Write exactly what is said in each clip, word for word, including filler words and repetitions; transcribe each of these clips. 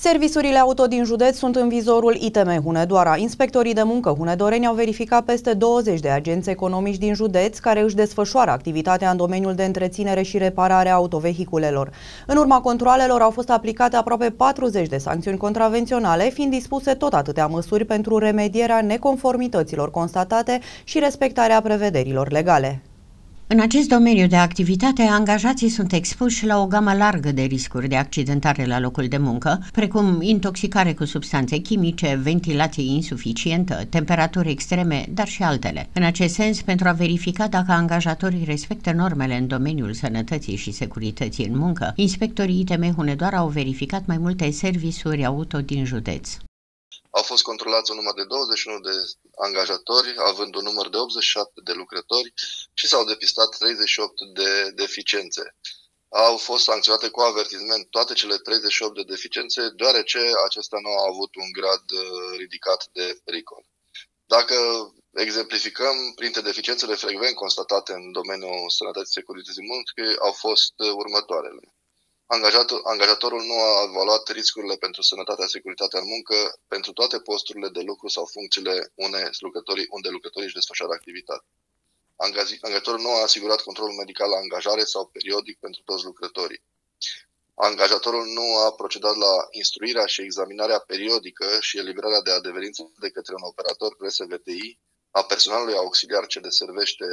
Serviciurile auto din județ sunt în vizorul I T M Hunedoara. Inspectorii de muncă hunedoreni au verificat peste douăzeci de agenți economici din județ care își desfășoară activitatea în domeniul de întreținere și reparare a autovehiculelor. În urma controalelor au fost aplicate aproape patruzeci de sancțiuni contravenționale, fiind dispuse tot atâtea măsuri pentru remedierea neconformităților constatate și respectarea prevederilor legale. În acest domeniu de activitate, angajații sunt expuși la o gamă largă de riscuri de accidentare la locul de muncă, precum intoxicare cu substanțe chimice, ventilație insuficientă, temperaturi extreme, dar și altele. În acest sens, pentru a verifica dacă angajatorii respectă normele în domeniul sănătății și securității în muncă, inspectorii I T M Hunedoara au verificat mai multe serviciuri auto din județ. Au fost controlați un număr de douăzeci și unu de angajatori, având un număr de optzeci și șapte de lucrători și s-au depistat treizeci și opt de deficiențe. Au fost sancționate cu avertisment toate cele treizeci și opt de deficiențe, deoarece acestea nu au avut un grad ridicat de pericol. Dacă exemplificăm, printre deficiențele frecvent constatate în domeniul sănătății și securității muncii au fost următoarele. Angajator, angajatorul nu a evaluat riscurile pentru sănătatea și securitatea în muncă pentru toate posturile de lucru sau funcțiile unde lucrătorii, unde lucrătorii își desfășoară activitatea. Angajatorul nu a asigurat controlul medical la angajare sau periodic pentru toți lucrătorii. Angajatorul nu a procedat la instruirea și examinarea periodică și eliberarea de adeverință de către un operator R S V T I a personalului auxiliar ce deservește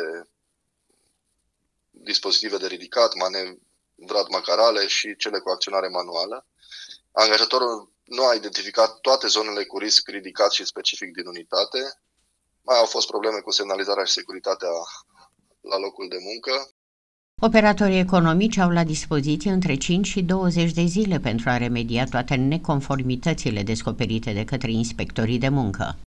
dispozitive de ridicat, manevre, vrat macarale și cele cu acționare manuală. Angajatorul nu a identificat toate zonele cu risc ridicat și specific din unitate. Mai au fost probleme cu semnalizarea și securitatea la locul de muncă. Operatorii economici au la dispoziție între cinci și douăzeci de zile pentru a remedia toate neconformitățile descoperite de către inspectorii de muncă.